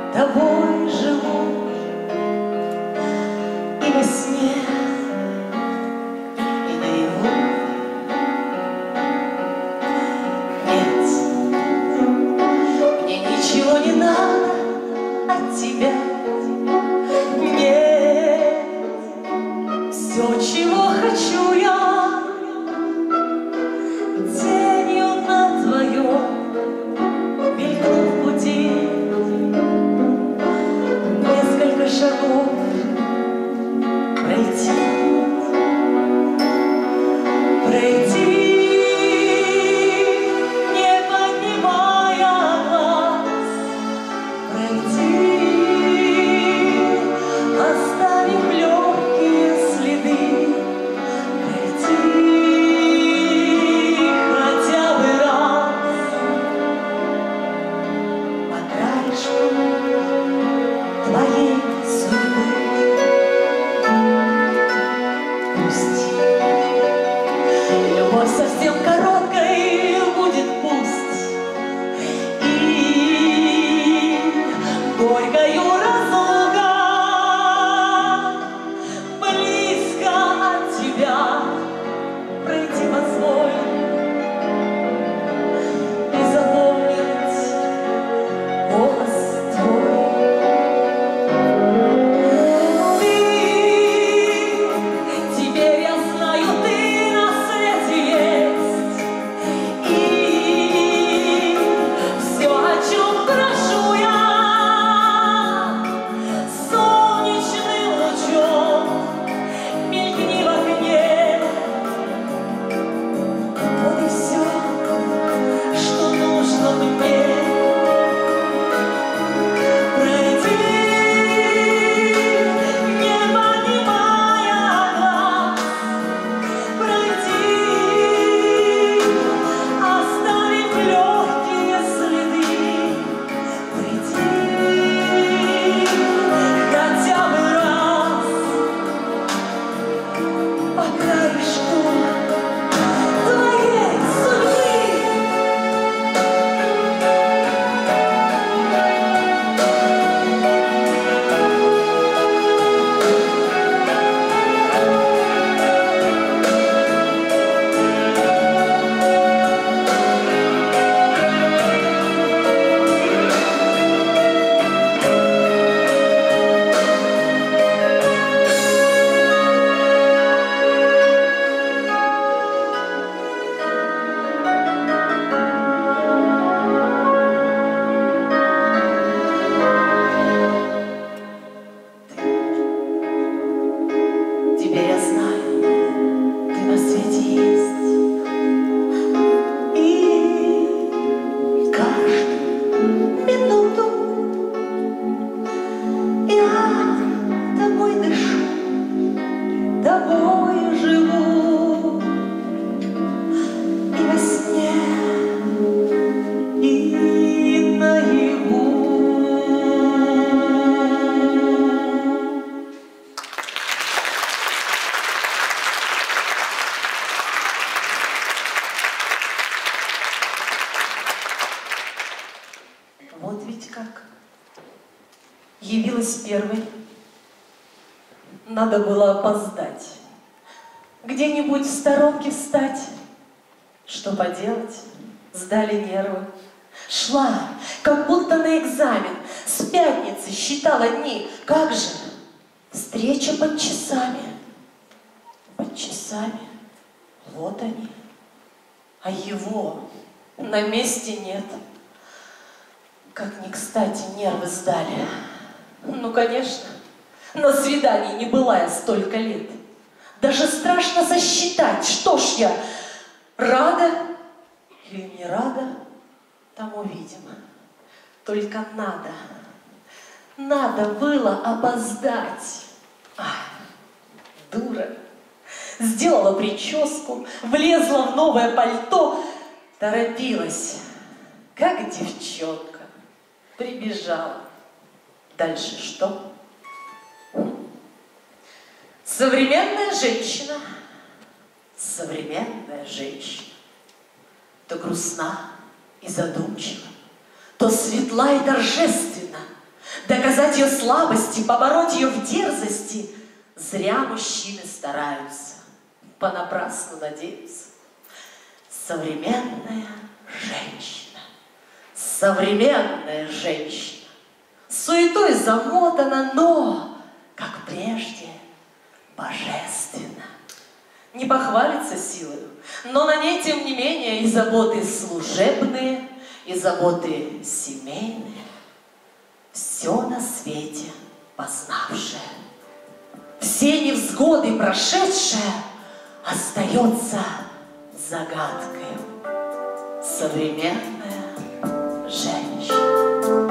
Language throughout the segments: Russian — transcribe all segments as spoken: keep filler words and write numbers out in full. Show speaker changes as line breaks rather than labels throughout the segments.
тобой живу, и во сне, и наяву. Нет, мне ничего не надо от тебя. Нет, все, чего хочу я, тенью на твоем мелькнув пути, несколько шагов пройти, пройти, не поднимая глаз, пройти, оставив легкие следы, пройти хотя бы раз по краешку твоей судьбы. Пусть любовь совсем короткой будет, пусть и горькою разлука, близко от тебя пройти позволь и запомнить голос твой. Ты, теперь я знаю, ты на свете есть, и все, о чем прошу я, солнечным лучом мелькни в окне. Вот и все, что нужно мне. Пройти, не поднимая глаз, пройти, оставив легкие следы, пройти хотя бы раз по краешку твоей судьбы. Теперь я знаю, ты на свете есть, и каждую минуту я тобой дышу, тобой живу, и во сне, и наяву. Вот ведь как. Явилась первой. Надо было опоздать. Где-нибудь в сторонке встать. Что поделать? Сдали нервы. Шла, как будто на экзамен. С пятницы считала дни. Как же? Встреча под часами. Под часами. Вот они. А его на месте нет. Как ни кстати нервы сдали. Ну, конечно, на свидании не была я столько лет. Даже страшно сосчитать, что ж я, рада или не рада, там увидим. Только надо, надо было опоздать. Ах, дура. Сделала прическу, влезла в новое пальто, торопилась, как девчонка. Прибежала. Дальше что? Современная женщина, современная женщина, то грустна и задумчива, то светла и торжественна, Доказать ее слабости, побороть ее в дерзости. Зря мужчины стараются, понапрасну надеются. Современная женщина, современная женщина, суетой замотана, но, как прежде, божественно. Не похвалится силою, но на ней, тем не менее, и заботы служебные, и заботы семейные. Все на свете познавшее, все невзгоды прошедшее остается загадкой. Современная женщина.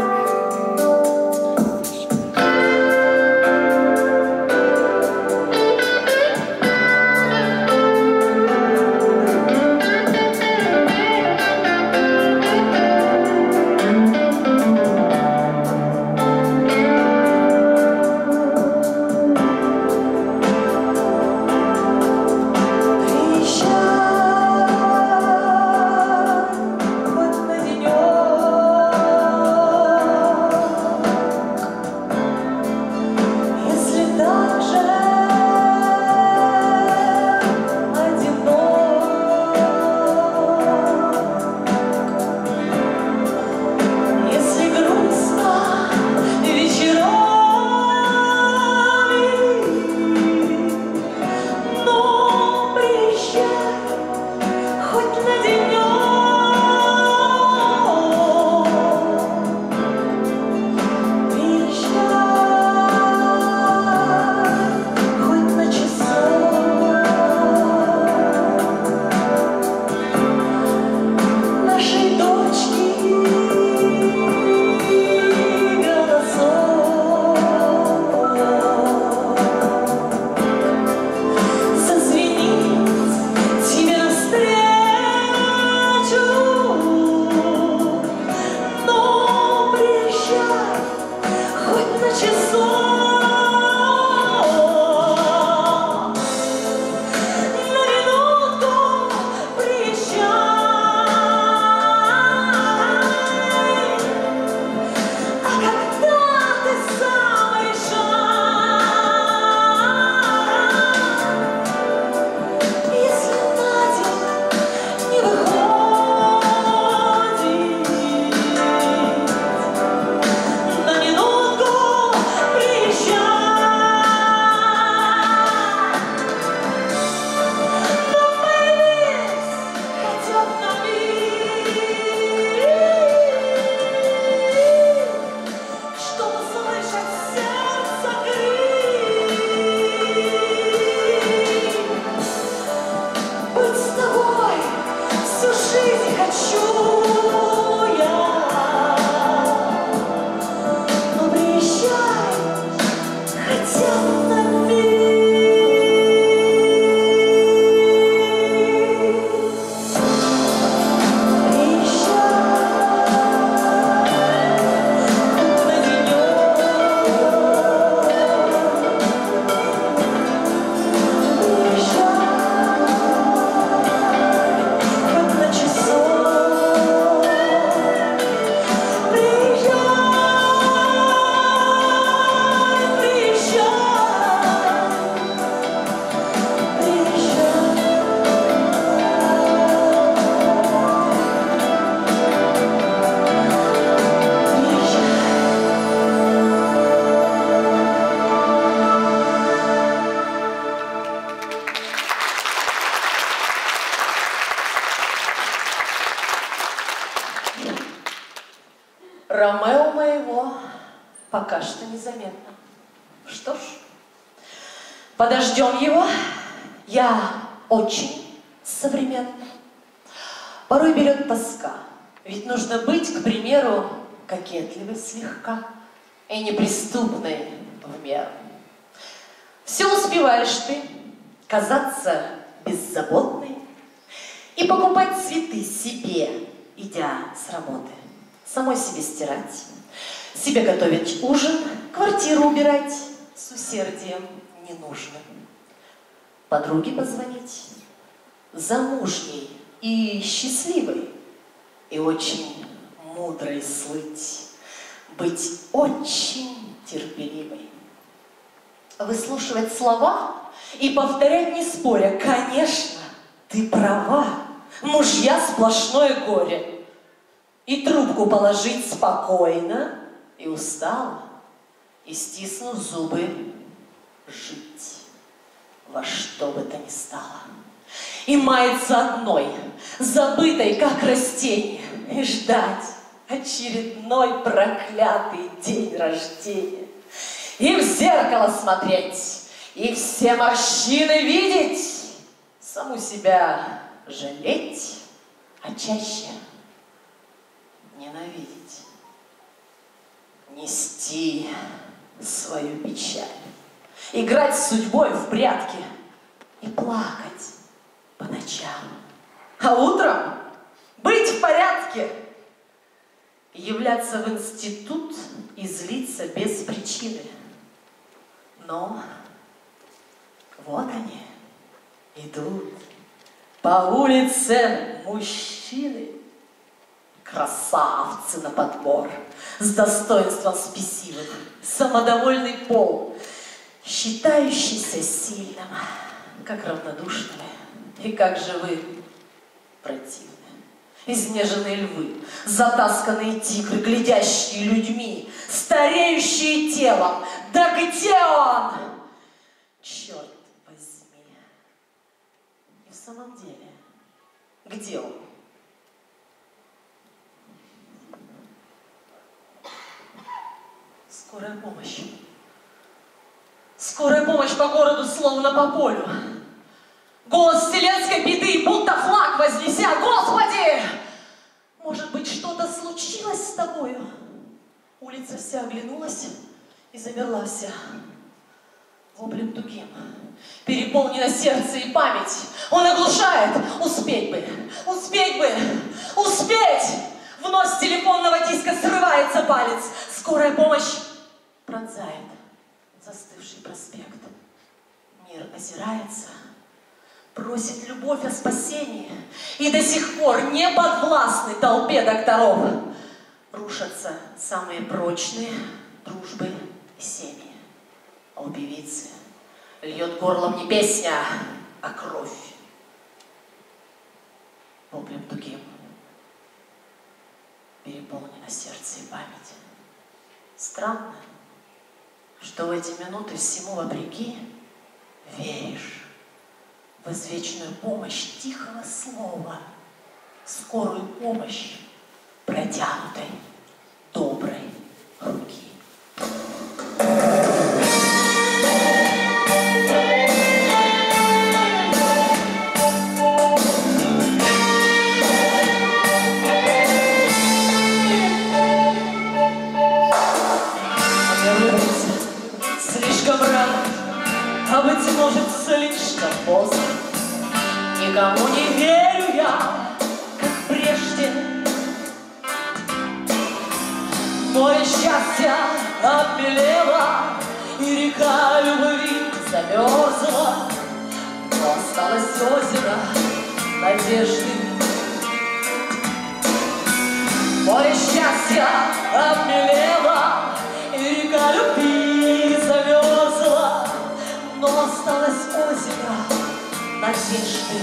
Ромео моего пока что незаметно. Что ж, подождем его. Я очень современна. Порой берет тоска, ведь нужно быть, к примеру, кокетливой слегка и неприступной в меру. Все успеваешь ты казаться беззаботной и покупать цветы себе, идя с работы. Самой себе стирать, себе готовить ужин, квартиру убирать с усердием не нужно. Подруге позвонить, замужней и счастливой, и очень мудрой слыть. быть очень терпеливой. Выслушивать слова и повторять не споря: конечно, ты права, мужья сплошное горе. И трубку положить спокойно и устало, и, стиснув зубы, жить во что бы то ни стало. И маяться одной, забытой, как растение, и ждать очередной проклятый день рождения. И в зеркало смотреть, и все морщины видеть, саму себя жалеть, а чаще ненавидеть. Нести свою печаль, играть с судьбой в прятки и плакать по ночам. А утром быть в порядке, являться в институт и злиться без причины. Но вот они идут по улице мужчины, красавцы на подбор, с достоинством спесивым, самодовольный пол, считающийся сильным, как равнодушными и как живы противны. Изнеженные львы, затасканные тигры, глядящие людьми, стареющие телом. Да где он? Черт возьми. И в самом деле, где он? Скорая помощь. Скорая помощь по городу, словно по полю. Голос вселенской беды, будто флаг вознеся: Господи! Может быть, что-то случилось с тобою? Улица вся оглянулась и замерла вся. Воплем тугим переполнено сердце и память. Он оглушает. Успеть бы, успеть бы, успеть! Вновь с телефонного диска срывается палец. Скорая помощь пронзает застывший проспект. Мир озирается, просит любовь о спасении, и до сих пор не подвластны толпе докторов. Рушатся самые прочные дружбы и семьи. А у певицы льет горлом не песня, а кровь. Воплем тугим переполнено сердце и память. Странно, что в эти минуты всему вопреки веришь в извечную помощь тихого слова, скорую помощь протянутой доброй руки. Слишком рано, а быть может слишком поздно. Никому не верю я, как прежде. Море счастья обмелело, и река любви замерзла, но осталось озеро надежды. Море счастья обмелело, и река любви замерзла, но осталось озеро надежды.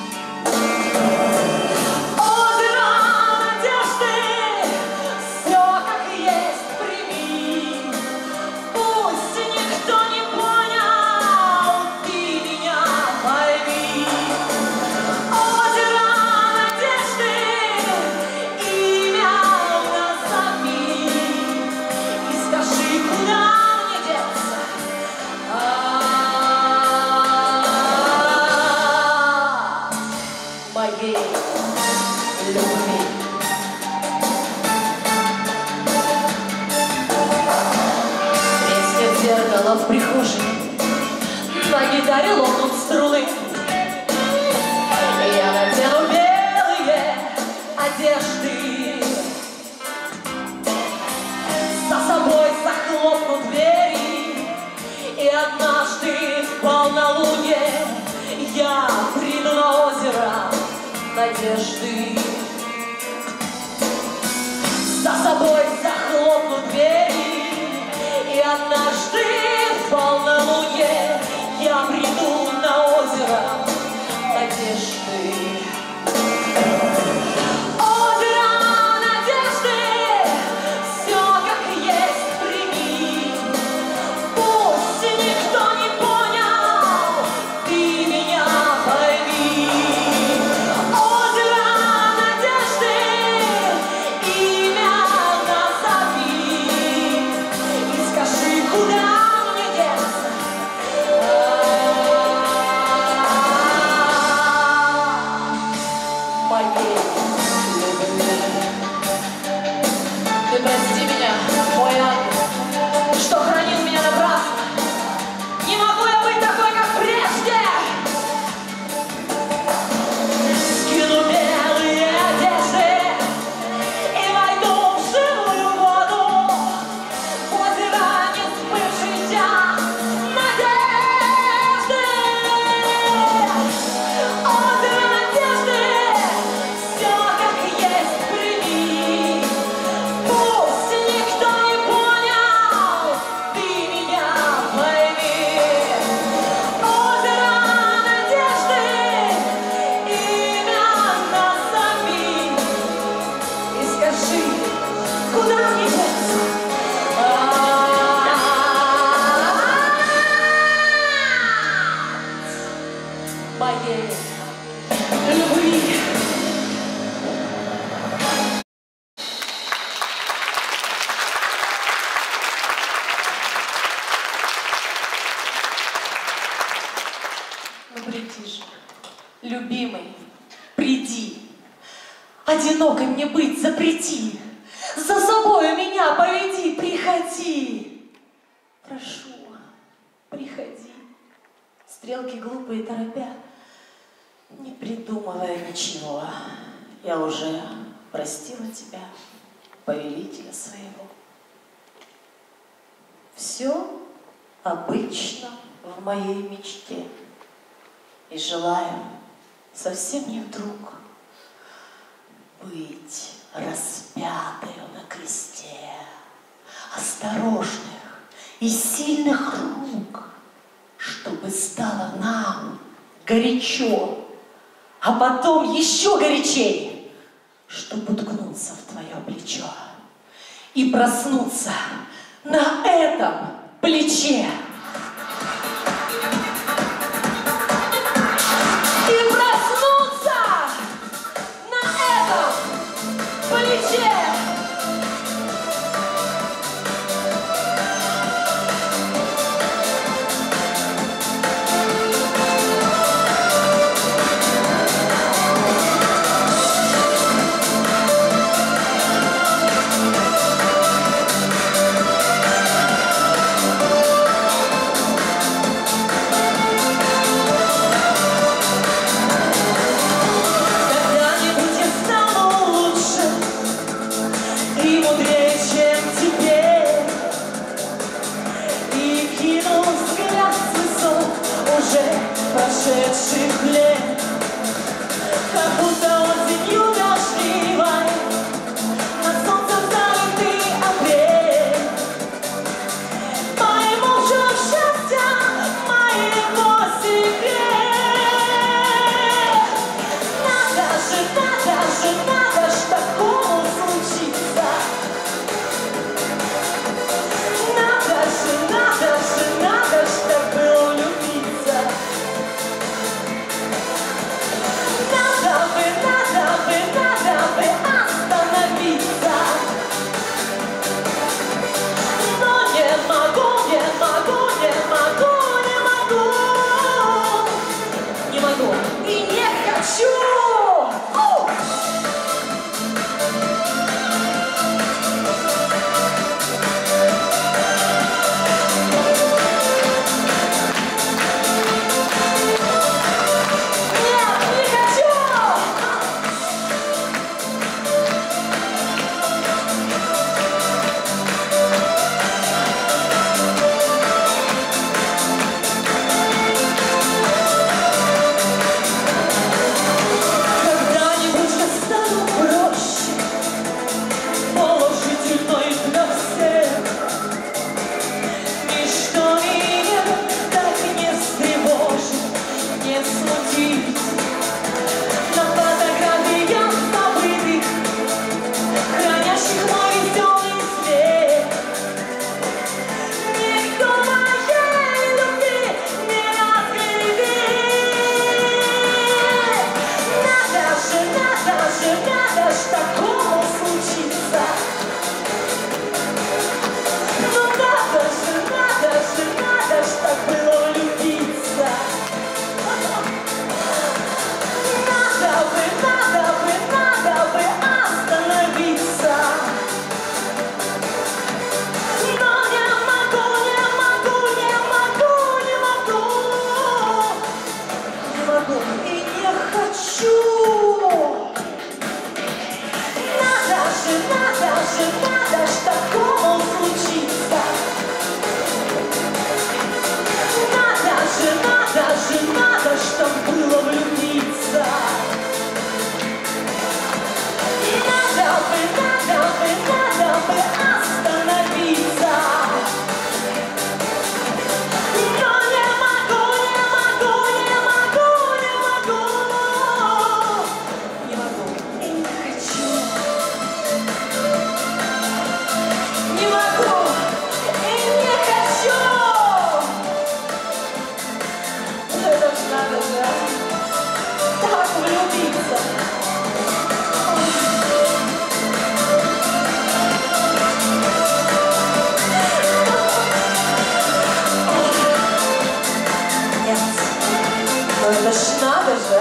Озеро надежды, все как есть прими. Пусть никто не понял, ты меня пойми. Озеро надежды, имя назови, и скажи, куда мне деться моей любви. Треснет зеркало в прихожей, на гитаре лопнут струны. Я надену белые одежды, за собой захлопнут двери, и однажды в полнолуние я приду на озеро надежды. За собой захлопнут двери, Любимый, приди, одинокой мне быть запрети, за собою меня поведи, приходи, прошу, приходи. Стрелки глупые торопя, не придумывая ничего, я уже простила тебя, повелителя своего. Все обычно в моей мечте, и желаю совсем не вдруг быть распятою на кресте осторожных и сильных рук, чтобы стало нам горячо, а потом еще горячей, чтобы уткнуться в твое плечо и проснуться на этом плече.
Прошедших лет, как будто осенью дождливой, над солнцем залитый апрель. Моему же счастья, моего секрет. Надо же, надо же, надо ж такому случиться. Надо же, надо же, надо ж так было влюбиться. не могу и не хочу. Это ж надо же так влюбиться. Нет, ну это ж надо же.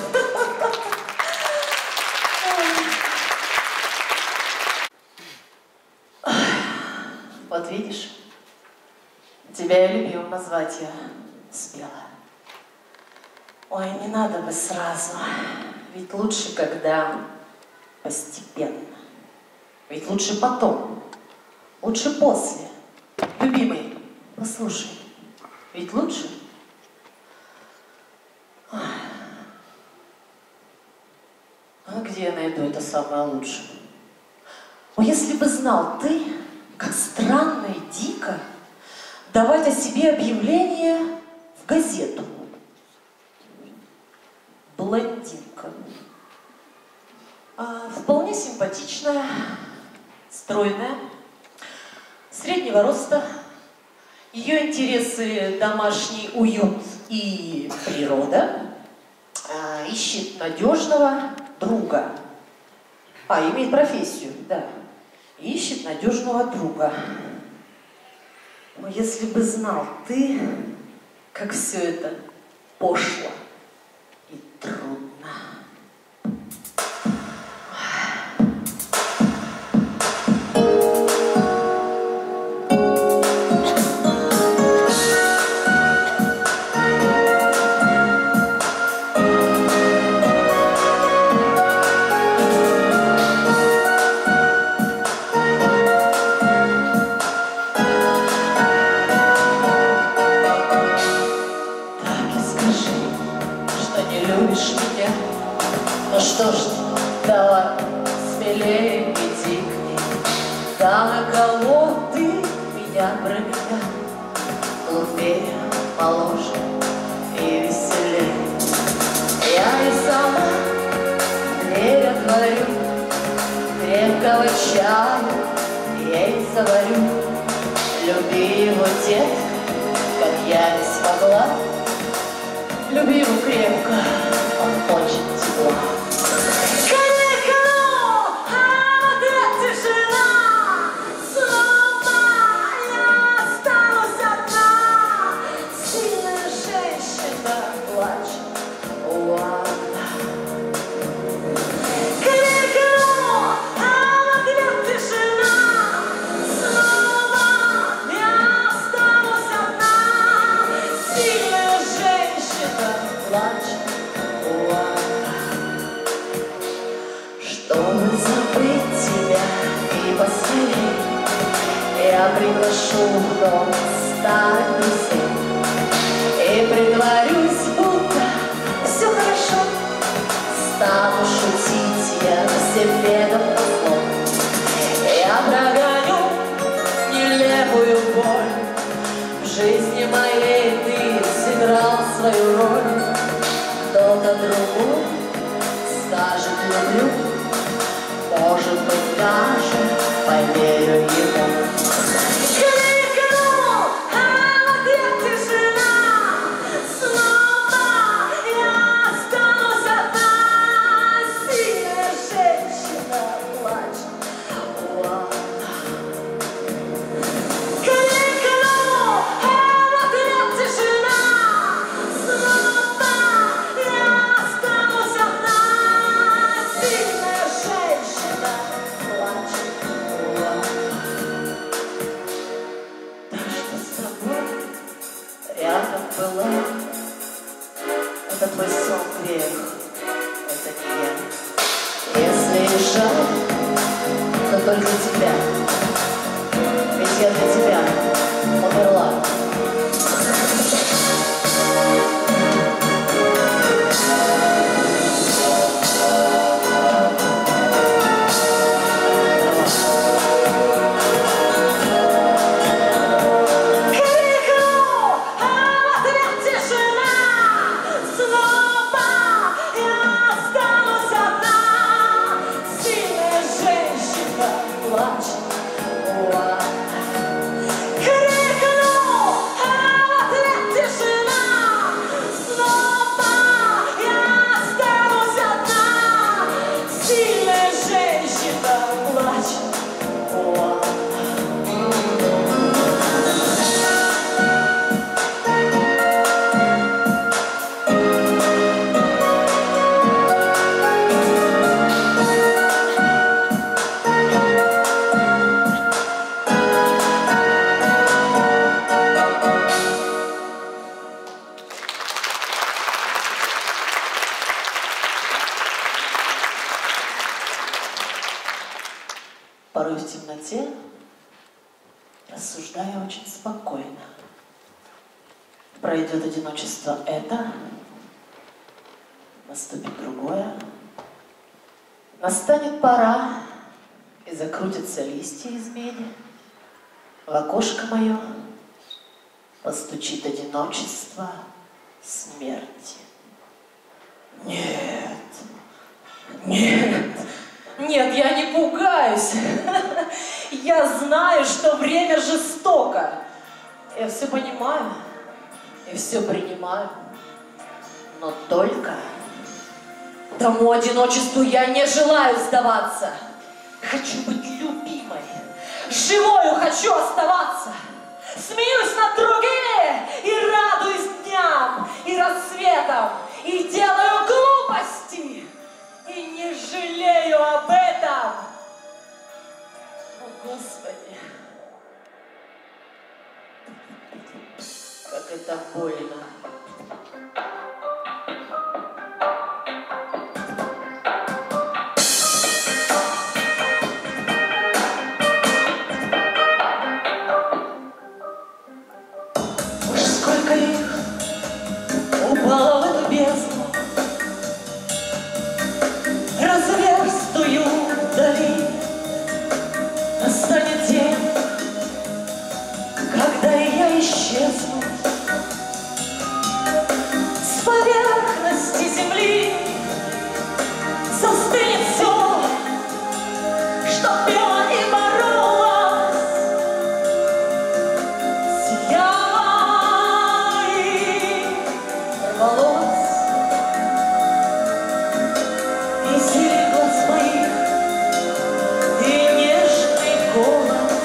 Вот видишь, тебя и любимым назвать я успела. Ой, не надо бы сразу, ведь лучше, когда постепенно. Ведь лучше потом, лучше после. Любимый, послушай, ведь лучше. Ой. А где я найду это самое лучшее? О, если бы знал ты, как странно и дико давать о себе объявление в газету. Блондинка. А, вполне симпатичная, стройная, среднего роста. Ее интересы домашний уют и природа. А, ищет надежного друга. А, имеет профессию, да. Ищет надежного друга. Но если бы знал ты, как все это пошло и трудно. Что ж, давай смелее иди к ней. Да на кого ты меня променял? Глупее, моложе и веселее. Я и сама дверь отворю, крепкого чая ей заварю. Люби его, детка, как я не смогла. Люби его крепко, он очень тепла. Чтобы забыть тебя и поскорей, я приглашу в дом старых друзей и притворюсь, будто все хорошо. Стану шутить я всем бедам позло. Я прогоню нелепую боль. В жизни моей ты сыграл свою роль. Кто-то другой скажет люблю, может быть, даже поверю ему. Крикну, а где тишина? Снова я останусь одна. Сильная женщина плачет. Крикну, а где тишина? Снова я останусь одна. Сильная женщина плачет. Так что с тобой рядом была. Это твой сон, грех, это не я. Если и жаль, то только тебя. Ведь я для тебя умерла. Сильная женщина плачет. темноте, рассуждая очень спокойно. Пройдет одиночество это, наступит другое, настанет пора, и закрутятся листья из меди. В окошко мое постучит одиночество смерти. Нет, нет, нет, я не пугаюсь. Я знаю, что время жестоко. Я все понимаю и все принимаю. Но только тому одиночеству я не желаю сдаваться. Хочу быть любимой, живою хочу оставаться. Смеюсь над другими и радуюсь дням и рассветам. И делаю глупости, и не жалею об этом. О, Господи, как это больно. Уж сколько их упало в эту бездну, разверстую вдали. Настанет день, когда и я исчезну с поверхности земли. Застынет все, что пела и боролась, сияла и рвалась. И силе глаз моих, и нежный голос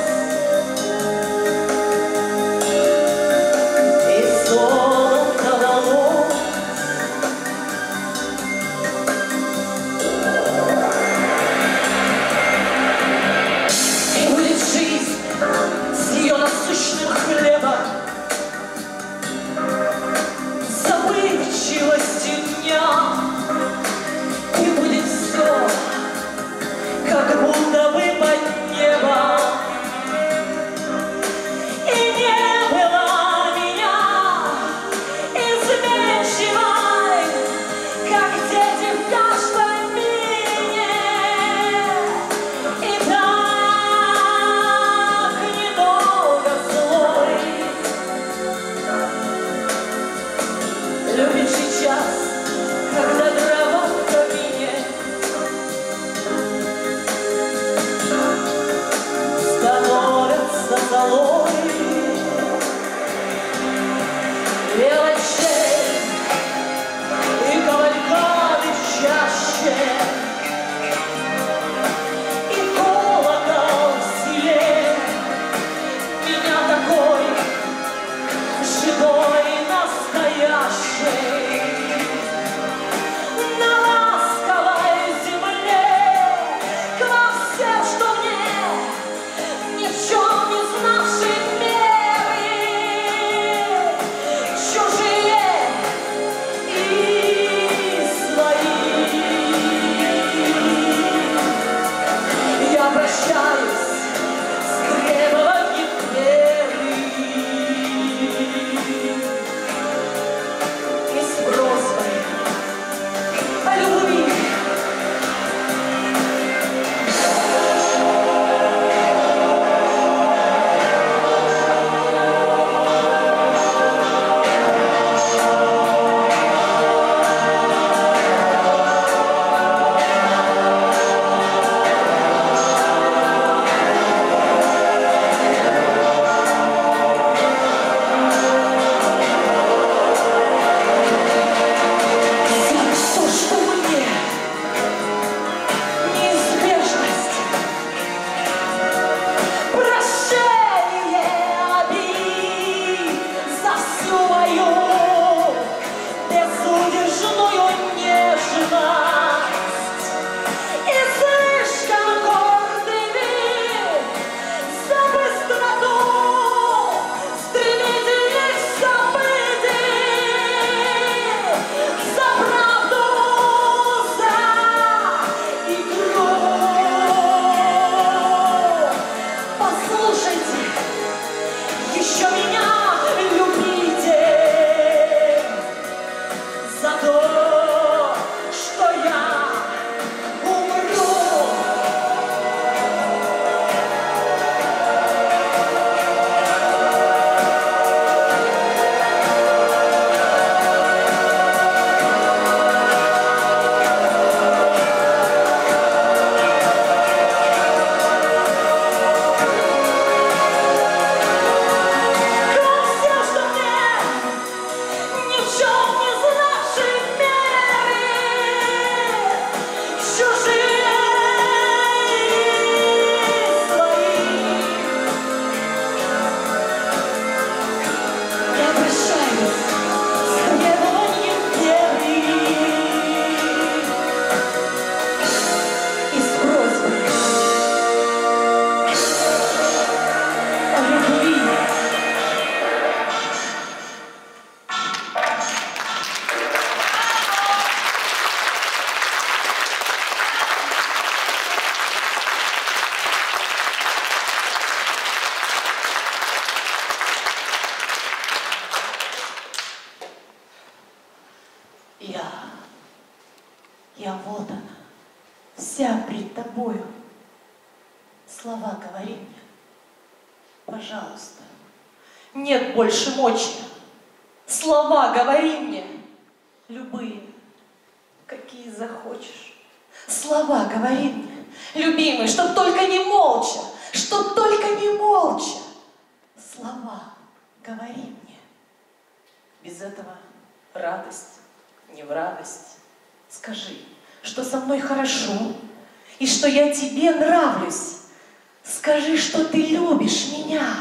Слова говори мне, пожалуйста. Нет больше мочи. Слова говори мне, любые, какие захочешь. Слова говори мне, любимый, чтоб только не молча, чтоб только не молча. Слова говори мне. Без этого радость не в радость. Скажи, что со мной хорошо и что я тебе нравлюсь. Скажи, что ты любишь меня.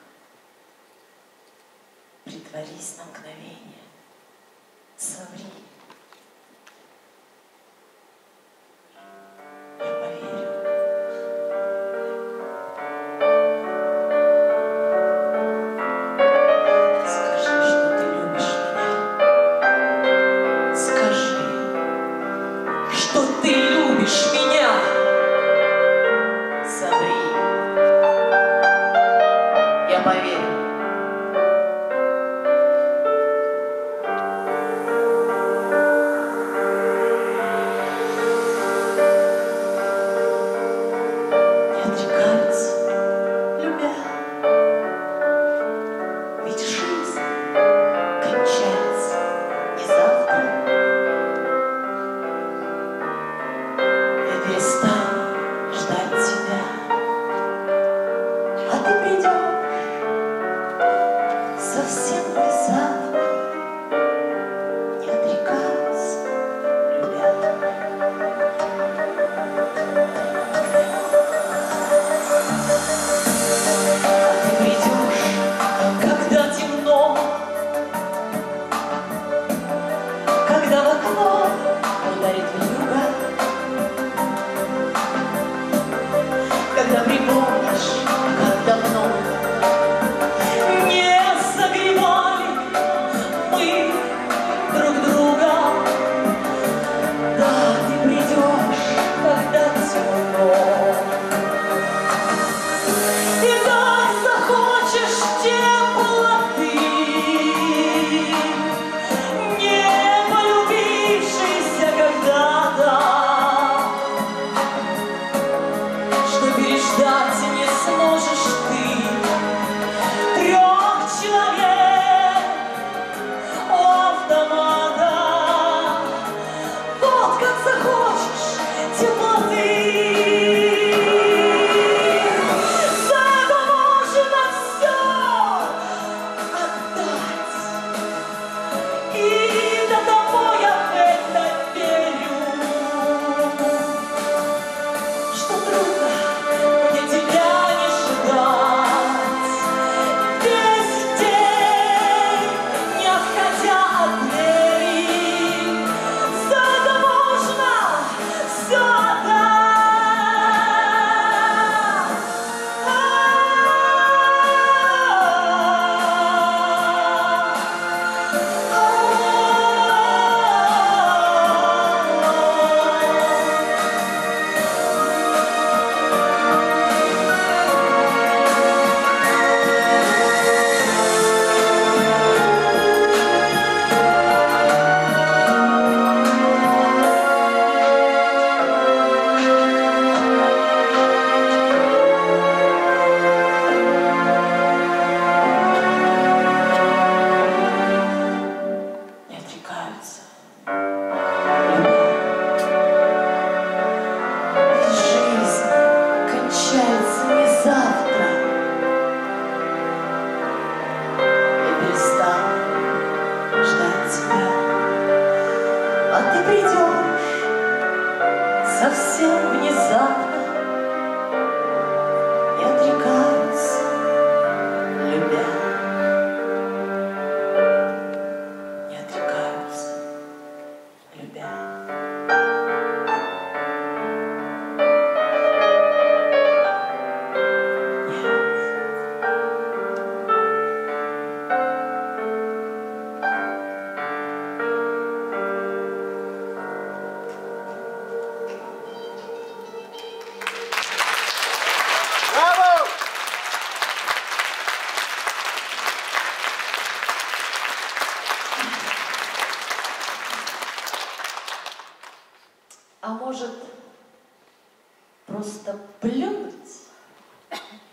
Притворись на мгновение. Соври. Я поверю. Скажи, что ты любишь меня. Скажи, что ты любишь меня. Соври. Я поверю.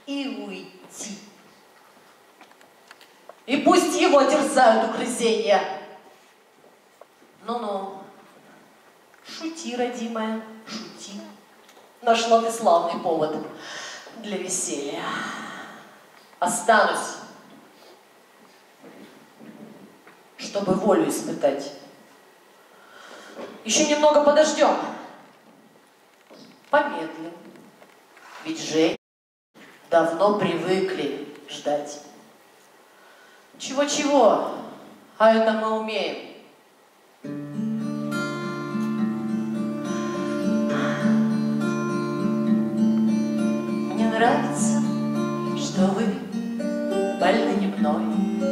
и уйти. И пусть его терзают угрызения. Ну-ну, шути, родимая, шути. Нашла ты славный повод для веселья. Останусь, чтобы волю испытать. Еще немного подождем. Помедлим. Ведь женщины давно привыкли ждать. Чего-чего, а это мы умеем. Мне нравится, что вы больны не мной.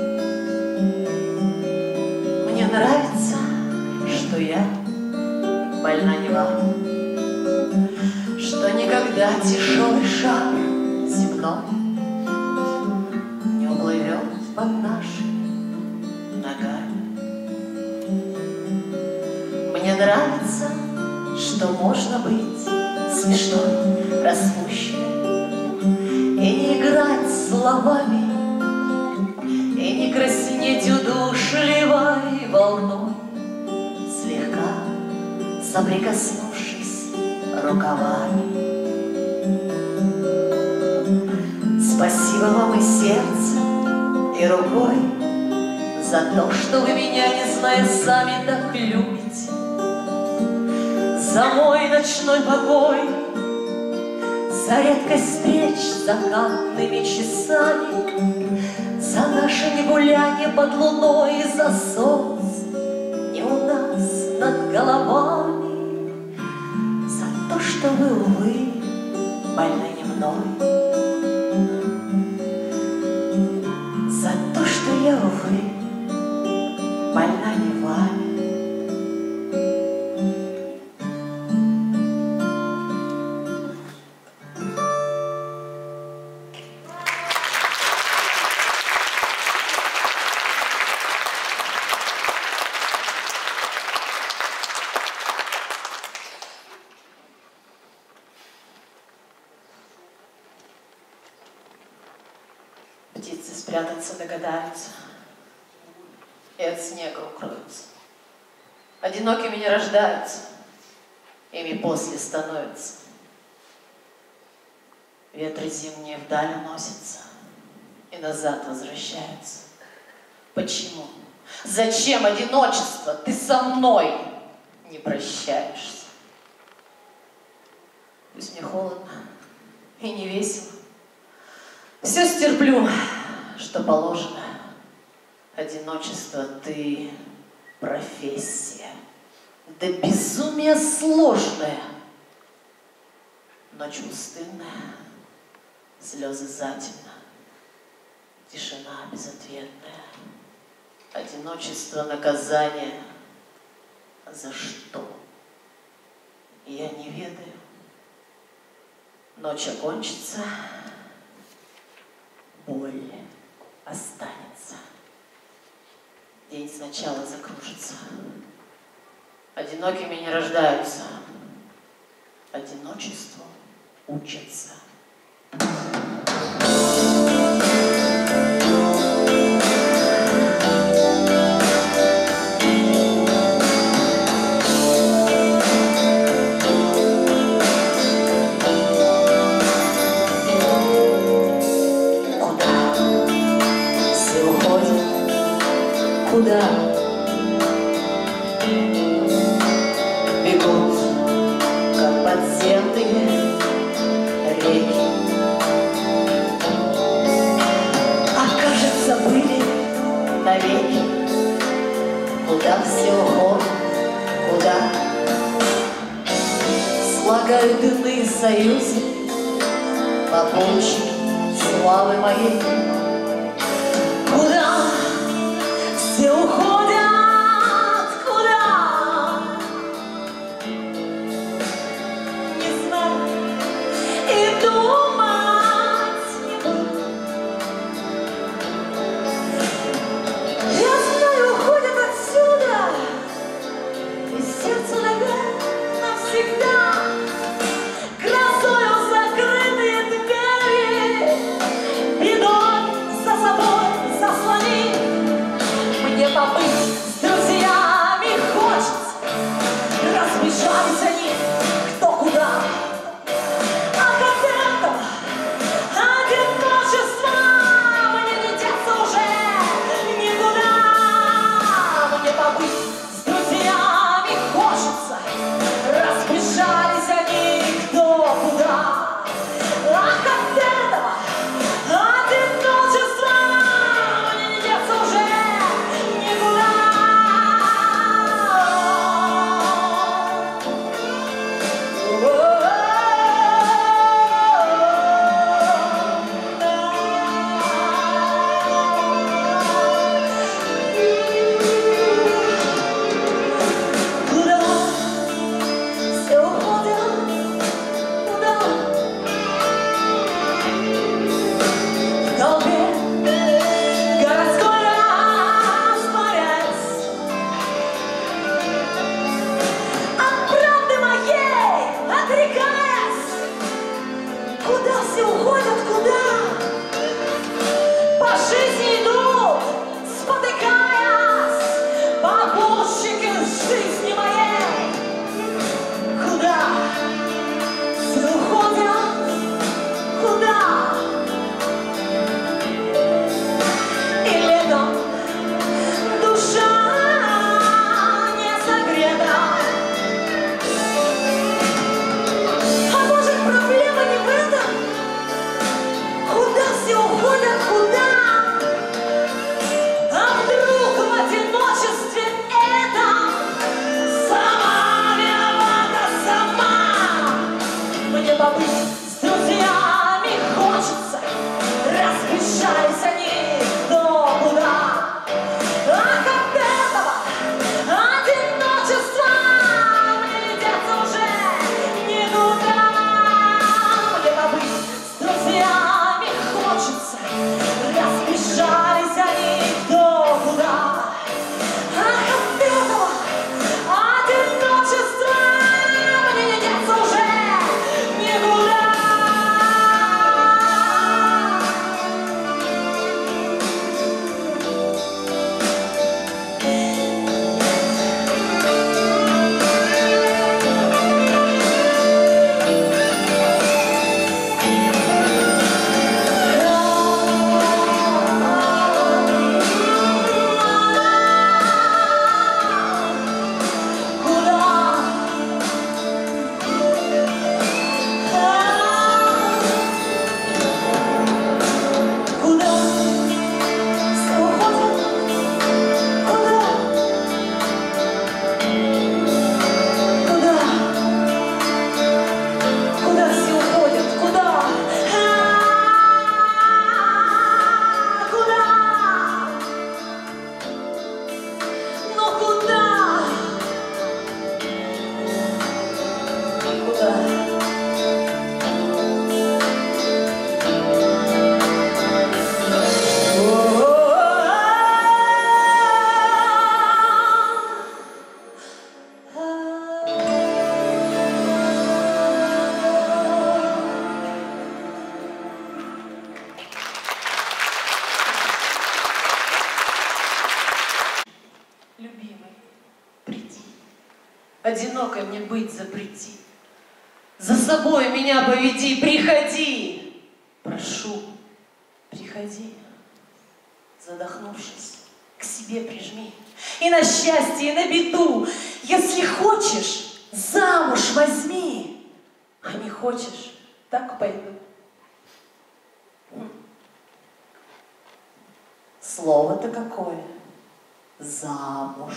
Мне нравится, что я больна не вам, что никогда тяжелый шар земной не уплывет под нашими ногами. Мне нравится, что можно быть смешной, распущенной и не играть словами, и не краснеть удушливой волной, слегка соприкоснувшись рукавами. Спасибо вам и сердцем, и рукой за то, что вы меня, не зная сами, так любите, за мой ночной покой, за редкость встреч с закатными часами, за наше не гуляние под луной, и за солнце не у нас над головами, за то, что вы, увы, больны не мной, за то, что я, увы, больна не вами. Птицы спрятаться догадаются и от снега укроются. Одинокими не рождаются, ими после становятся. Ветры зимние вдаль уносятся и назад возвращаются. Почему? Зачем одиночество? Ты со мной не прощаешься. Пусть мне холодно и не весело, все стерплю, что положено. Одиночество ты профессия, да безумие сложное. Ночь пустынная, слезы затемно, тишина безответная. Одиночество наказание. За что? Я не ведаю. Ночь окончится, боль останется. День сначала закружится. Одинокими не рождаются, одиночеству учатся. Куда бегут, как подземные реки, а кажется, были навеки. Куда все уходят, куда слагают иные союзы, попутчики славы моей. Куда все уходят, куда? Не знаю и думать не буду. Я знаю, уходят отсюда, из сердца нога навсегда. Грозою закрытые двери. одинокой мне быть запрети. За собой меня поведи, приходи. Прошу, приходи. Задохнувшись, к себе прижми. И на счастье, и на беду. Если хочешь, замуж возьми. А не хочешь, так пойду. Слово-то какое? Замуж.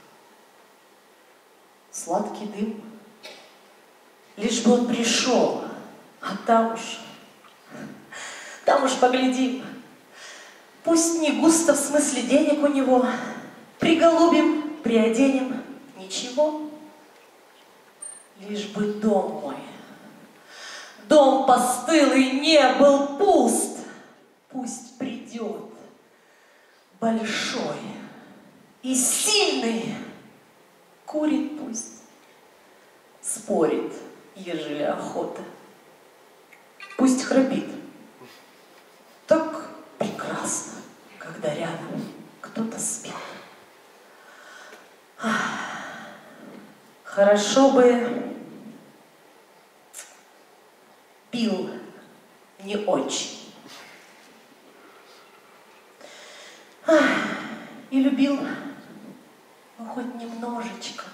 Сладкий дым. Лишь бы он пришел, а там уж, там уж поглядим. Пусть не густо в смысле денег у него, приголубим, приоденем, ничего. Лишь бы дом мой, дом постылый не был пуст. Пусть придет большой и сильный, курит пусть, спорит, ежели охота. Пусть храпит. Так прекрасно, когда рядом кто-то спит. Хорошо бы пил не очень. И любил, ну, хоть немножечко.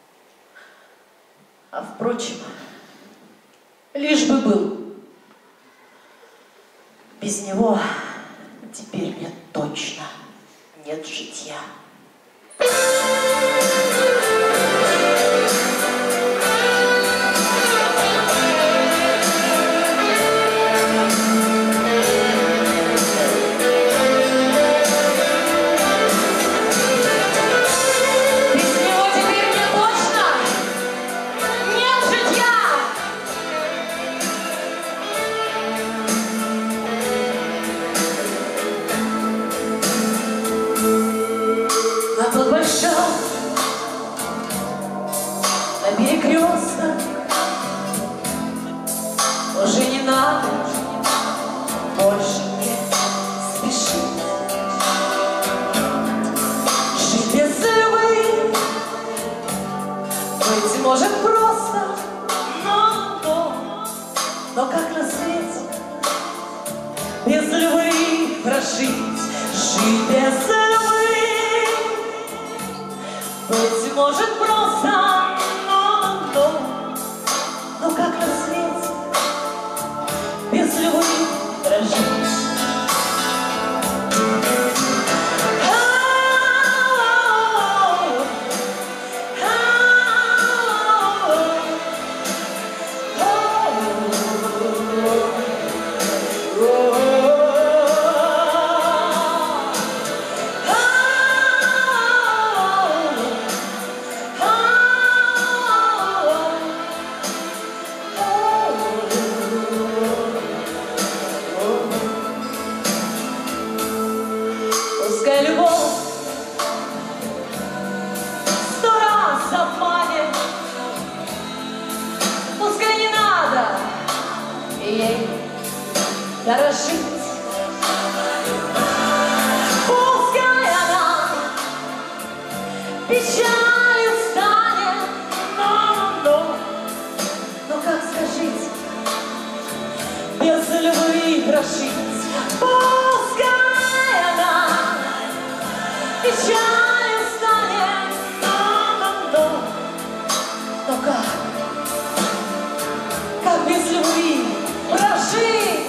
А впрочем, лишь бы был. Без него теперь мне точно нет житья. На перекресток уже не надо больше мне спешить. Жить без любви, быть может просто, но, но, но как на свете без любви прожить? Жить без любви, быть может просто, но, но, но как на свете без любви прожить? Пускай любовь сто раз обманет, пускай не надо ей дорожить. Пускай она печалью станет, но, но, но как скажите, без любви прожить? Пускай она печалью станет, но, но, но, но как, как без любви прожить?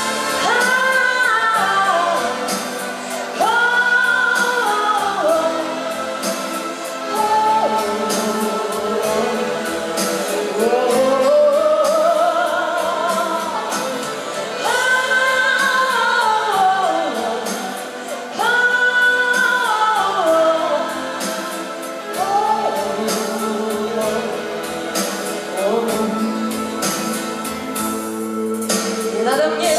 Не надо мне,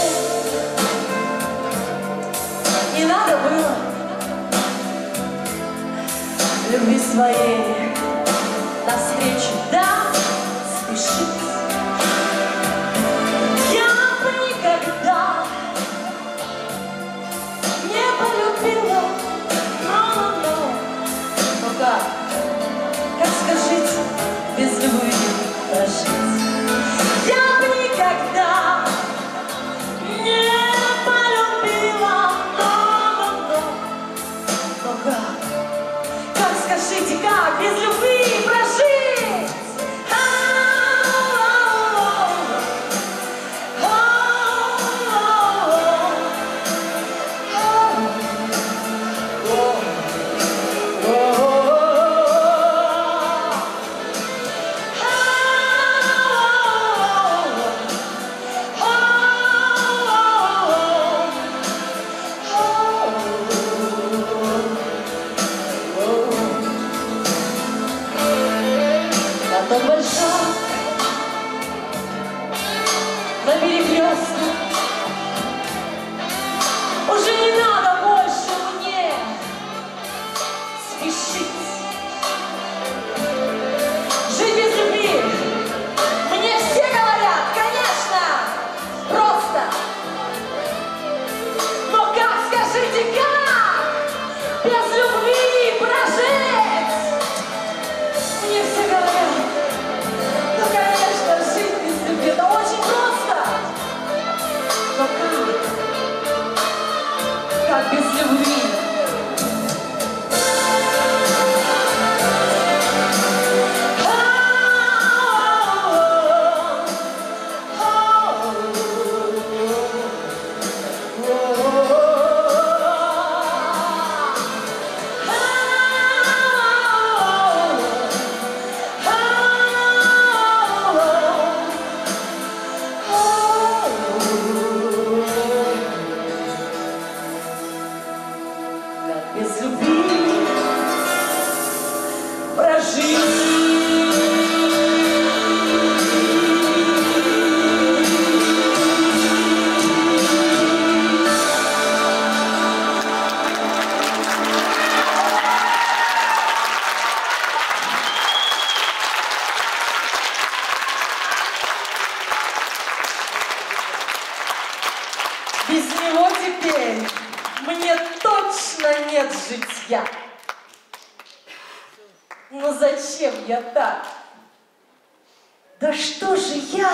не надо было любви своей навстречу, да, спешить. Я бы никогда не полюбила, но, но, но как, как скажите, как без любви? Без любви прожить. Без него теперь мне точно нет житья. Но зачем я так? Да что же я?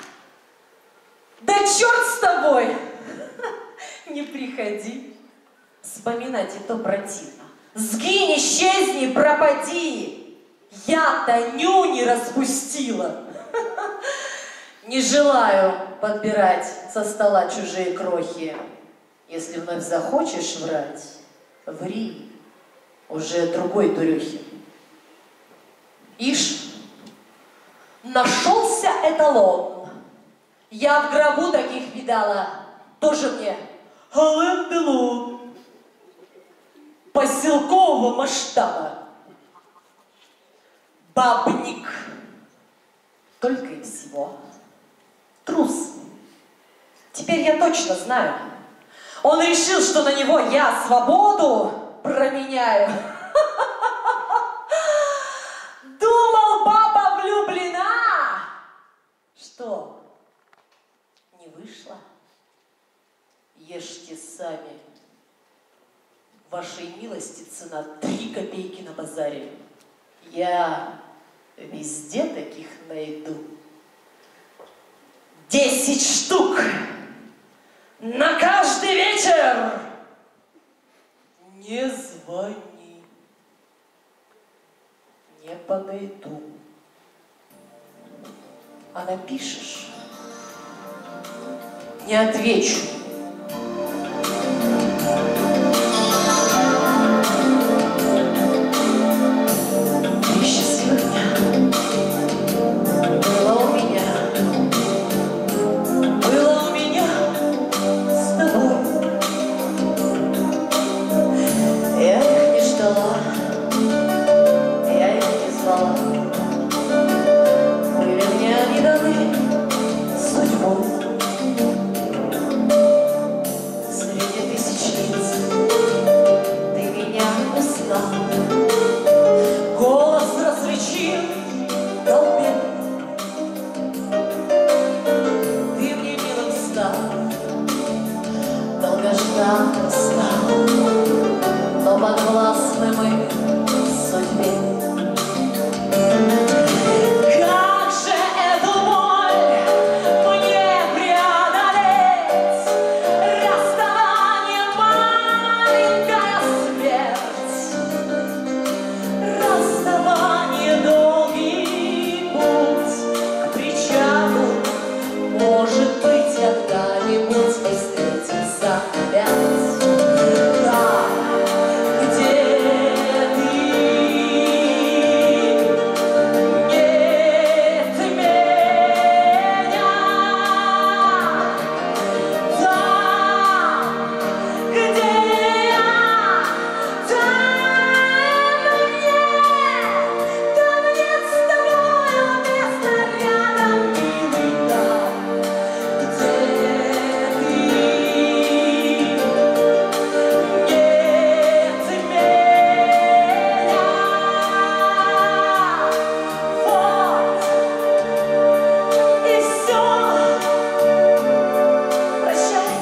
Да черт с тобой! Не приходи. Вспоминать и то противно. Сгинь, исчезни, пропади. Я-то нюни распустила. Не желаю подбирать со стола чужие крохи. Если вновь захочешь врать, ври уже другой дурехи. Ишь, нашелся эталон. Я в гробу таких видала, тоже мне Ален Делон. Поселкового масштаба. Бабник. Только и всего. Трус. Теперь я точно знаю. Он решил, что на него я свободу променяю. Думал, баба влюблена. Что, не вышло? Ешьте сами. Вашей милости цена три копейки на базаре. Я везде таких найду. Десять штук на каждый вечер. Не звони, не подойду. А напишешь, не отвечу. Три счастливых дня было у меня. Было у меня с тобой. Я их не ждала, я их не звала. Были мне они даны судьбой. Среди тысяч лиц ты меня узнал. Голос различил в толпе. Ты мне милым стал, долгожданным стал, но подвластны мы судьбе. Как же эту боль мне преодолеть? Расставание, маленькая смерть. Расставание, долгий путь к причалу. Может быть, когда-нибудь встретимся опять. Да, где ты? Нет меня. Там, где я, там нет, там нет с тобою места рядом, милый, там, где ты? Нет меня. Вот и все. Прощай.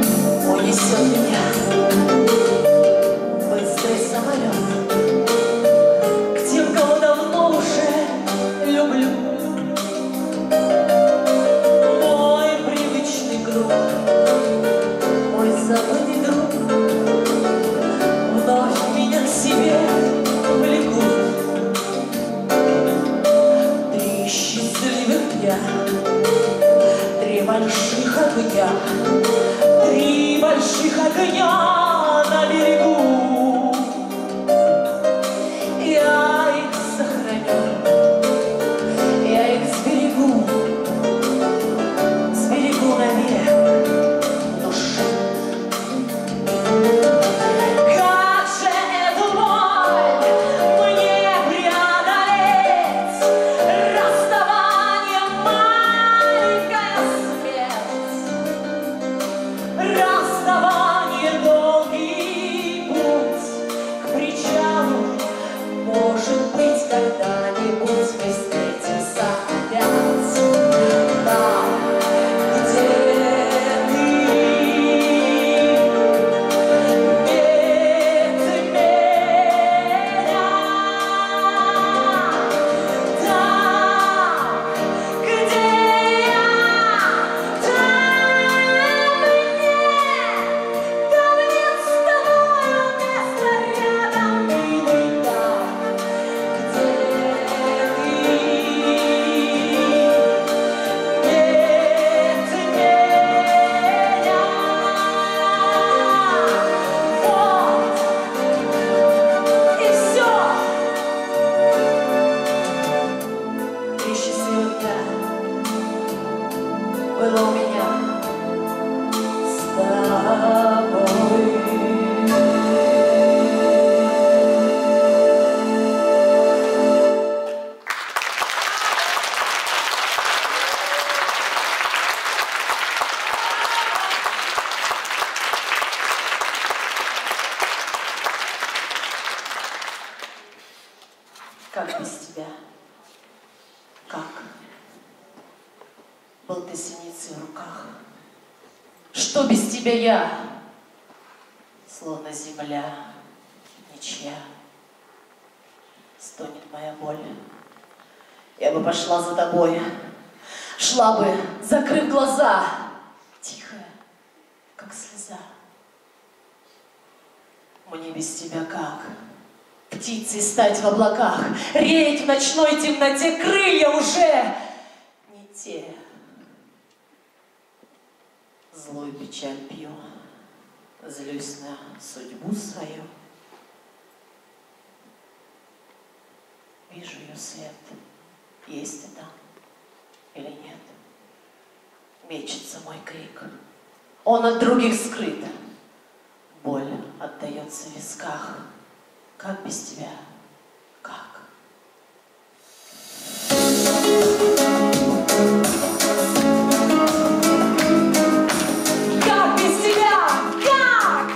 Унесет меня быстрый самолет.
как и я, три больших огня на берегу. Я их сохраню, я их сберегу, сберегу навек души. Как же эту боль мне преодолеть? Расставание, маленькая смерть, расставание, долгий путь к причалу. Может быть, когда-нибудь мы встретимся опять там, где ты без меня, там, где я, там мне, там нет с тобою места рядом, милый, там. Было у меня с тобой. Как без тебя? Как? Был ты синицей в руках. Что без тебя я? Словно земля, ничья. Стонет моя боль. Я бы пошла за тобой. Шла бы, закрыв глаза. Тихая, как слеза. Мне без тебя как? Птицей стать в облаках, реять в ночной темноте, крылья уже не те. Злую печаль пью, злюсь на судьбу свою. Вижу ее свет, есть ты там или нет. Мечется мой крик, он от других скрыт. Боль отдается в висках. Как без тебя? Как? Как без тебя? Как?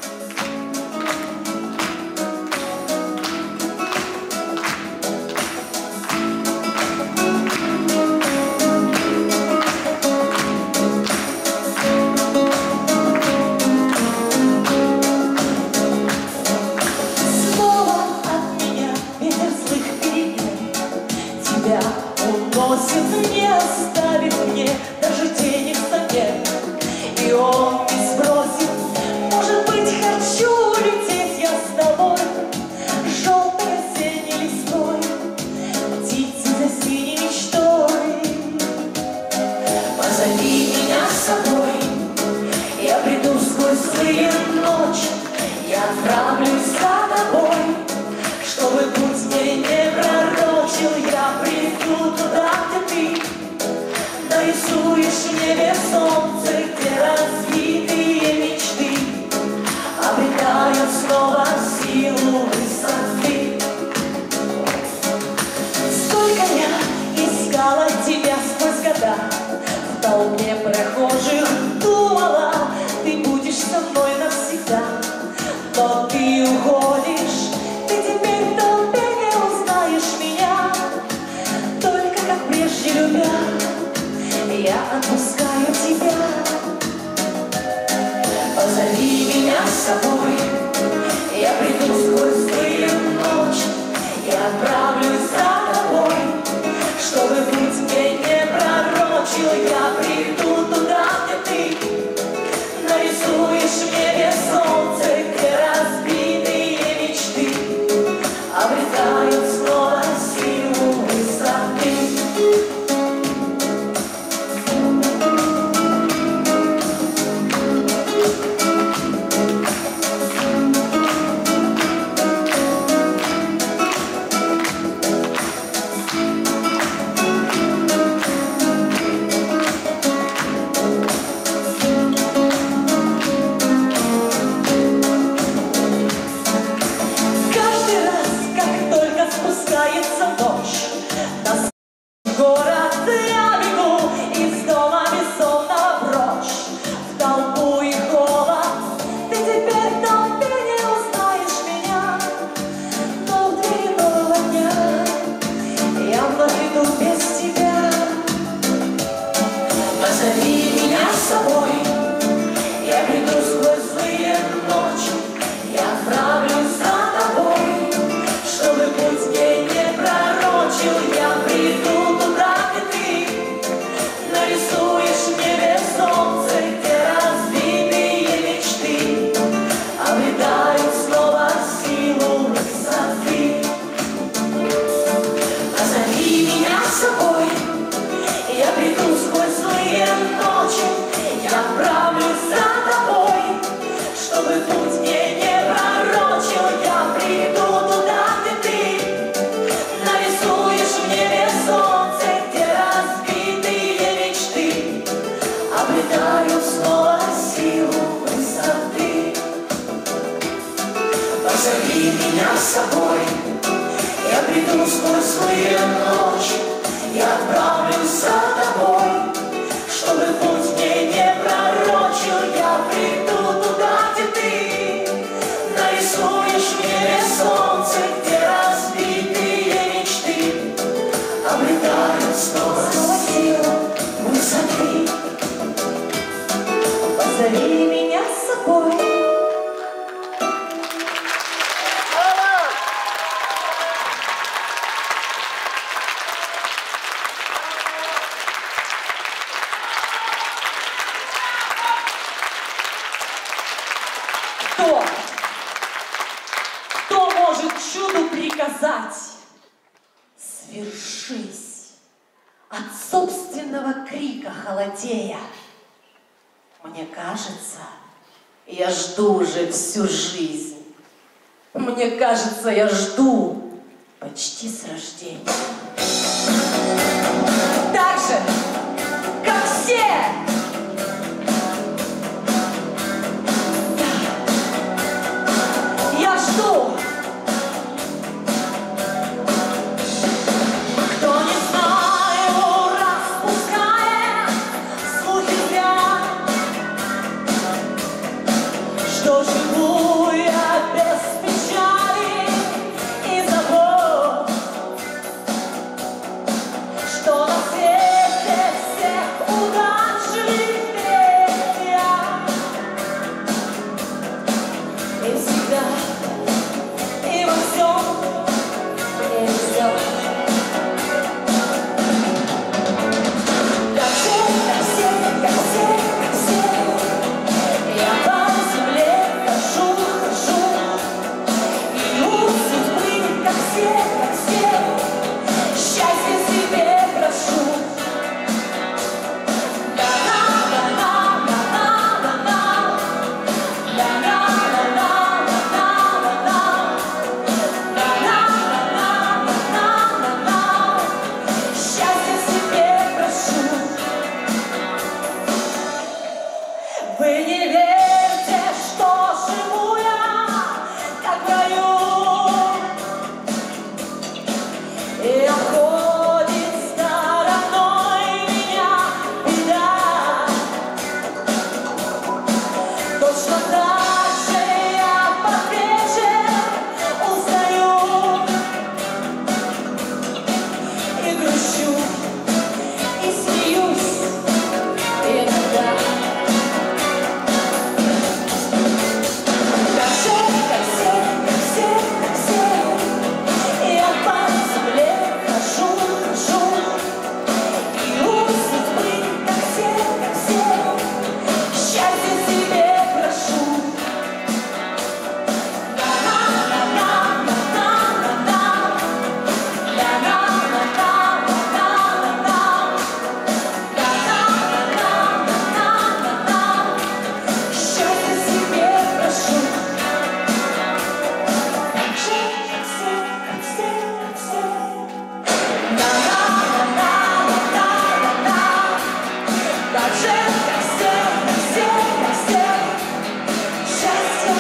Уносит, не оставит мне даже тени в совет. И он не сбросит. Может быть, хочу лететь я с тобой, желтой осенней листвой, птицы за синей мечтой. Позови меня с собой, я приду сквозь злые ночи, я отправлюсь за тобой, чтобы путь мне не пророчил. Я приду туда, где ты нарисуешь в небе солнце, где разбитые мечты обретают снова силу высоты. Сколько я искала тебя сквозь года, в толпе прохожих думала, ты будешь со мной навсегда. Но ты уходишь, ты теперь в толпе не узнаешь меня. Только как прежде любя, я отпускаю тебя. Позови меня с собой, я приду сквозь злые ночи, я отправлюсь за тобой, чтобы путь мне не пророчил. Я приду туда, где ты нарисуешь в небе солнце, где разбитые мечты обретают снова силу высоты. меня с собой. Я приду сквозь злые ночи, я отправлюсь за тобой. Чтобы путь мне не пророчил, я приду туда, где ты нарисуешь в небе солнце, где разбитые мечты обретают снова силу высоты. Позови меня с собой.
Кто? Кто может чуду приказать? Свершись от собственного крика холодея. Мне кажется, я жду уже всю жизнь. Мне кажется, я жду почти с рождения. Так же, как все. Я жду. Кто не знаю, распускает слухи зря, что живу я без печали и забот, что на свете всех удачливее я. И всегда, и во всем мне везет. Как все, как все, как все, как все, я по земле хожу, хожу, и у судьбы, как все, как все, счастья себе прошу. Счастья себе прошу. Вы не верьте, что живу я, как в раю, и обходит стороной меня беда. Точно так же я под вечер устаю и грущу, и смеюсь иногда. Как все, как все, как все, как все, я по земле хожу, хожу, и у судьбы, как все, как все, счастья себе прошу. Счастья себе прошу. Как все, как все, как все, как все. Так же, как все, как все, как все. Счастье.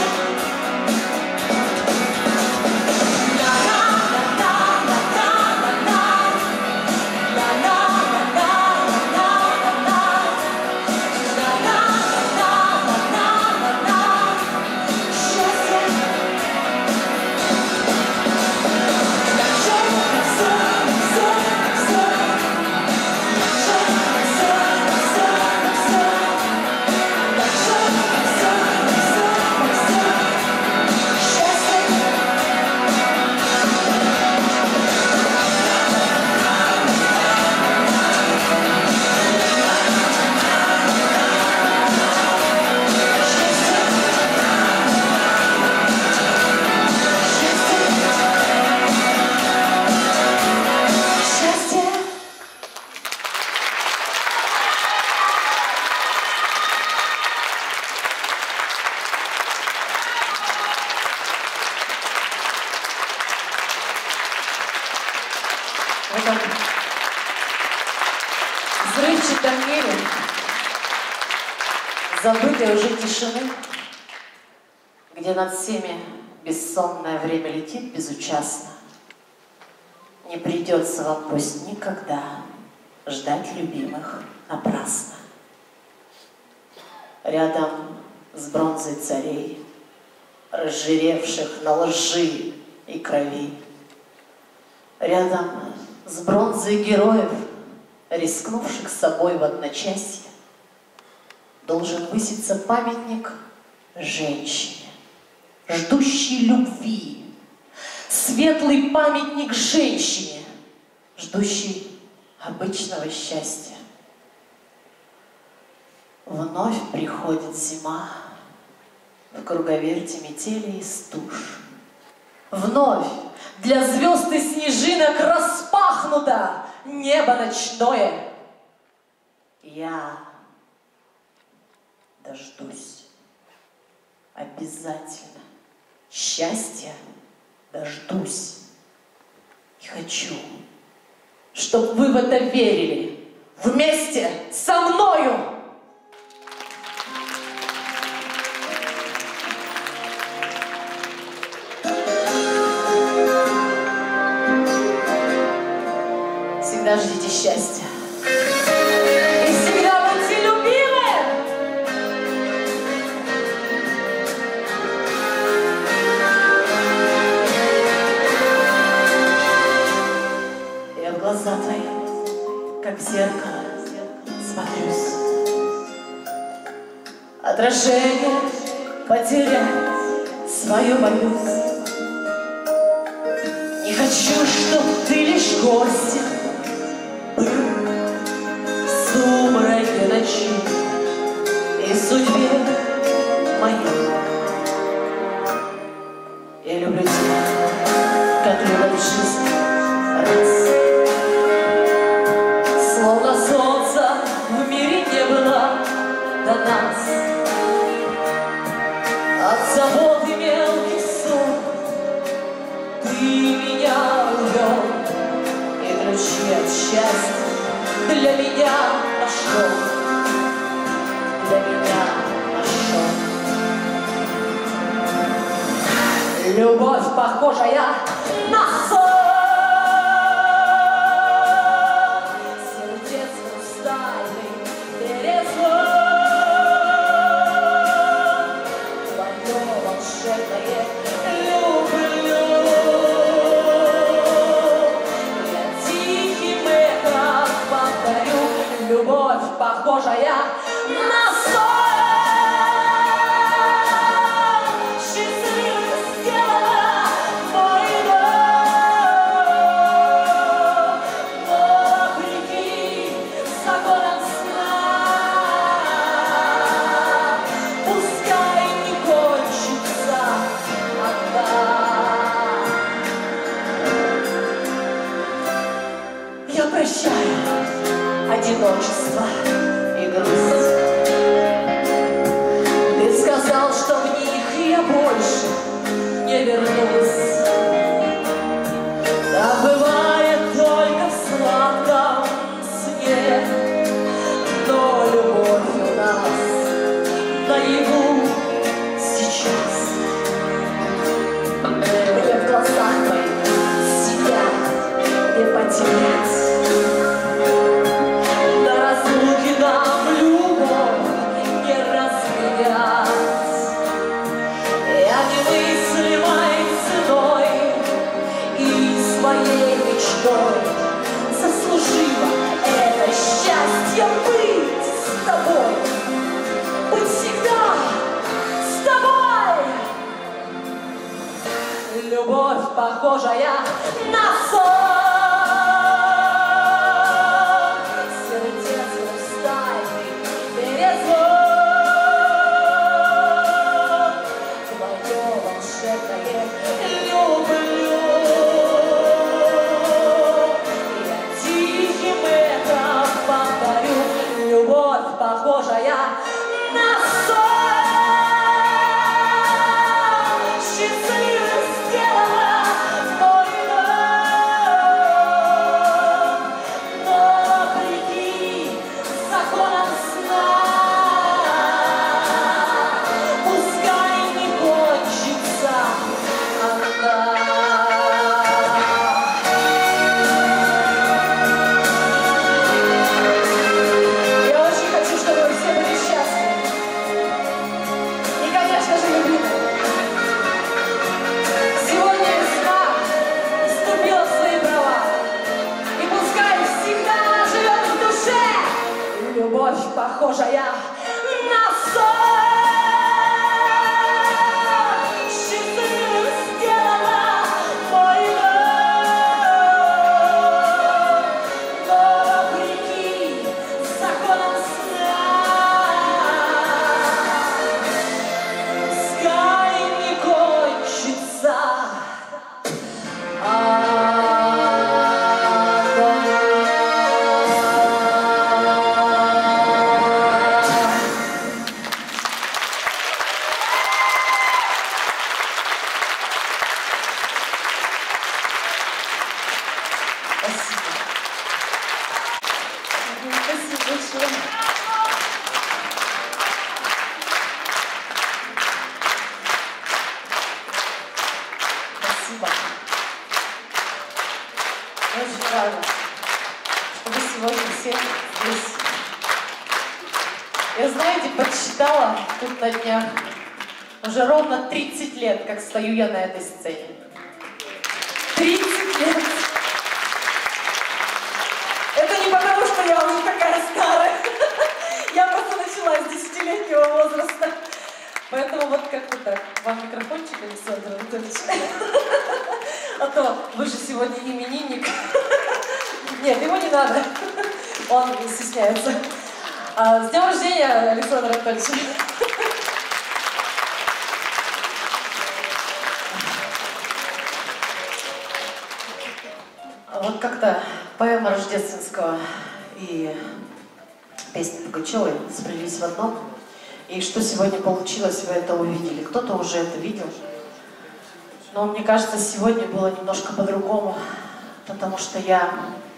В этом взрывчатом мире забытой уже тишины, где над всеми
Бессонное время летит безучастно. Не придется вам пусть никогда ждать любимых напрасно. Рядом с бронзой царей, разжиревших на лжи и крови. Рядом с бронзой героев, рискнувших собой в одночасье, должен выситься памятник женщине, ждущей любви. Светлый памятник женщине, ждущей обычного счастья. Вновь приходит зима в круговерте метели и стуж. Вновь для звезд и снежинок распахнуто небо ночное. Я дождусь обязательно счастья, дождусь. И хочу, чтобы вы в это верили вместе со мною. Всегда ждите счастья. И всегда будьте любимы. Я в глаза твои, как в зеркало, смотрюсь. Отражение потерять свое боюсь. Не хочу, чтоб ты лишь гостья был в сумраке ночи и в судьбе моей. Я люблю тебя, как любят жизнь раз. Словно солнца в мире не было до нас. От забот и мелких ссор ты меня увел, и ключи от счастья для меня нашел, для меня нашел. Любовь, похожая на сон, сердец хрустальный перезвон, твое волшебное люблю. Я тихим эхом повторю, любовь, похожая на сон. Одиночество и грусть. Ты сказал, что в них я больше не вернусь. Так бывает только в сладком сне, но любовь у нас наяву сейчас. Мне в глазах твоих сидят и потерять. Заслужила это счастье быть с тобой, быть всегда с тобой. Любовь, похожая на сон, сердец хрустальный перезвон, твое волшебное люблю. Любовь, похожая на сон, счастливо сделала мой дом.
Спасибо большое. Спасибо. Я очень рада, что вы сегодня все здесь. Я, знаете, подсчитала тут на днях, уже ровно тридцать лет, как стою я на этой сцене. тридцать лет. Это не потому, что я уже такая старая. Я просто начала с десятилетнего возраста. Поэтому вот как-то так. Вам микрофончик, Александр Анатольевич? А то вы же сегодня именинник. Нет, его не надо. Он стесняется. А, с днем рождения, Александр Анатольевич. Вот как-то поэма Рождественского и песня Пугачевой сплелись в одном. И что сегодня получилось, вы это увидели. Кто-то уже это видел. Но мне кажется, сегодня было немножко по-другому, потому что я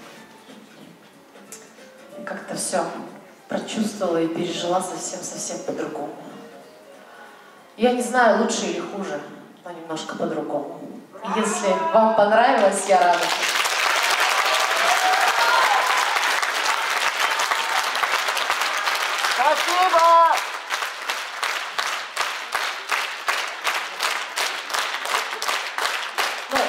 как-то все прочувствовала и пережила совсем-совсем по-другому. Я не знаю, лучше или хуже, но немножко по-другому. И если вам понравилось, я рада.
Спасибо!
Ну,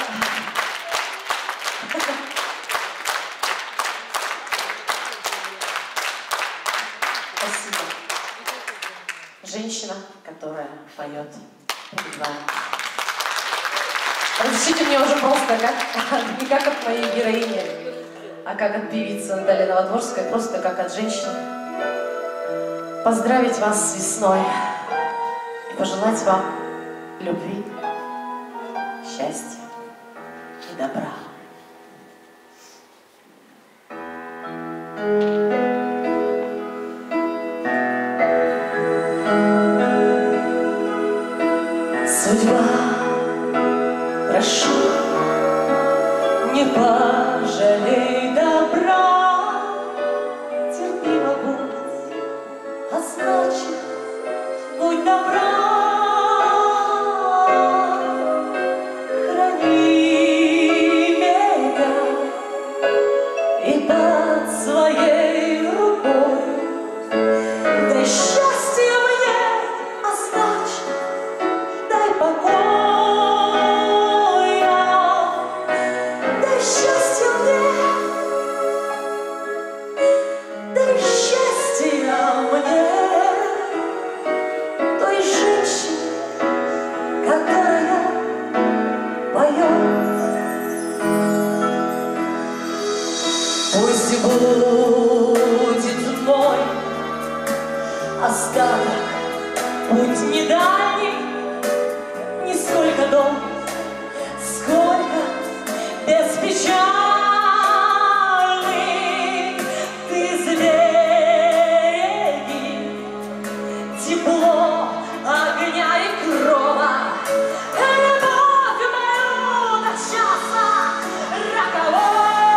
спасибо. Женщина, которая поет перед вами. Разрешите мне уже просто, как, не как от моей героини, а как от певицы Натальи Новодворской, просто как от женщины. Поздравить вас с весной и пожелать вам любви, счастья и добра. Судьба, прошу, не пожалей добра, терпимо будь, а значит, будь добра. Храни меня и под своей рукой, дай счастье мне, а значит, дай покой. Дай счастье мне, дай счастье мне, той женщине, которая поет. Пусть будет мой остаток, путь не дальний, не сколько долг, сколько беспечальный. Ты зверь, тепло огня и крова, любовь мою до часа рокового.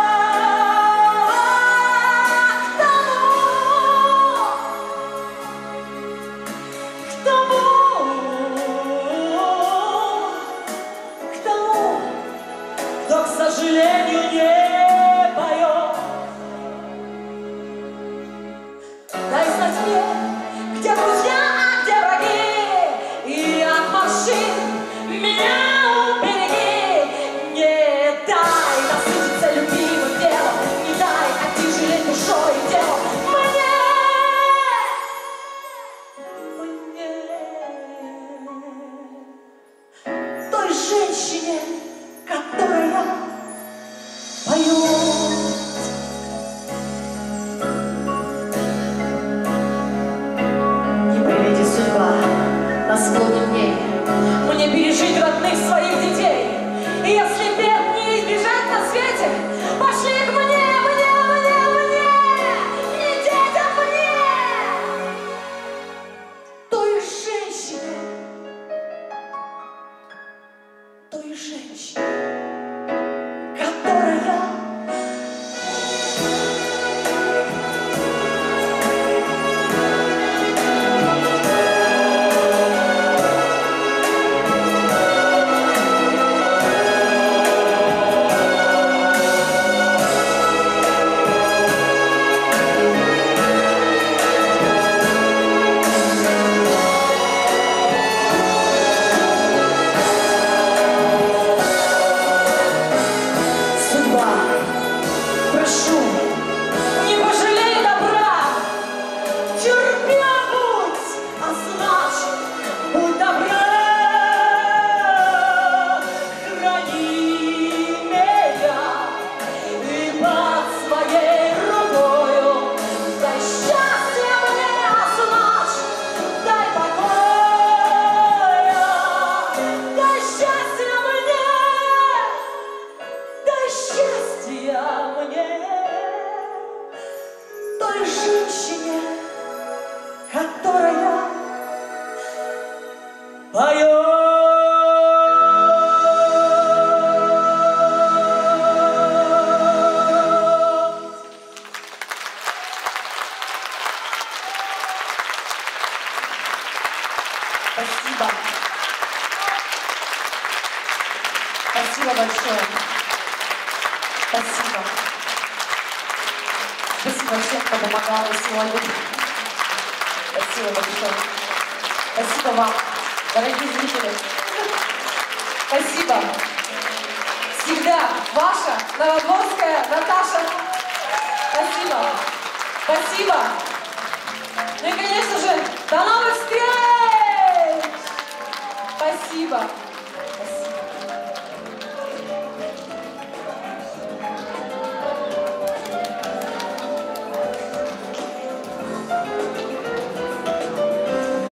К тому, к тому, кто, к сожалению, не поет. Дай знать мне, где друзья, а где враги, и от машин меня убереги. Не дай насытиться любимым делом, не дай отяжелеть душой и телом мне, мне, той женщине, которая поет. Не приведи судьба на склоне дней мне пережить родных своих детей. И если бед не избежать на свете, пошли к мне, мне, мне, мне, не детям мне, той женщине, той женщине, которая Спасибо. Спасибо всем, кто помогал мне сегодня. Спасибо большое. Спасибо вам, дорогие зрители. Спасибо. Всегда ваша Новодворская Наташа. Спасибо. Спасибо. Ну и, конечно же, до новых встреч! Спасибо.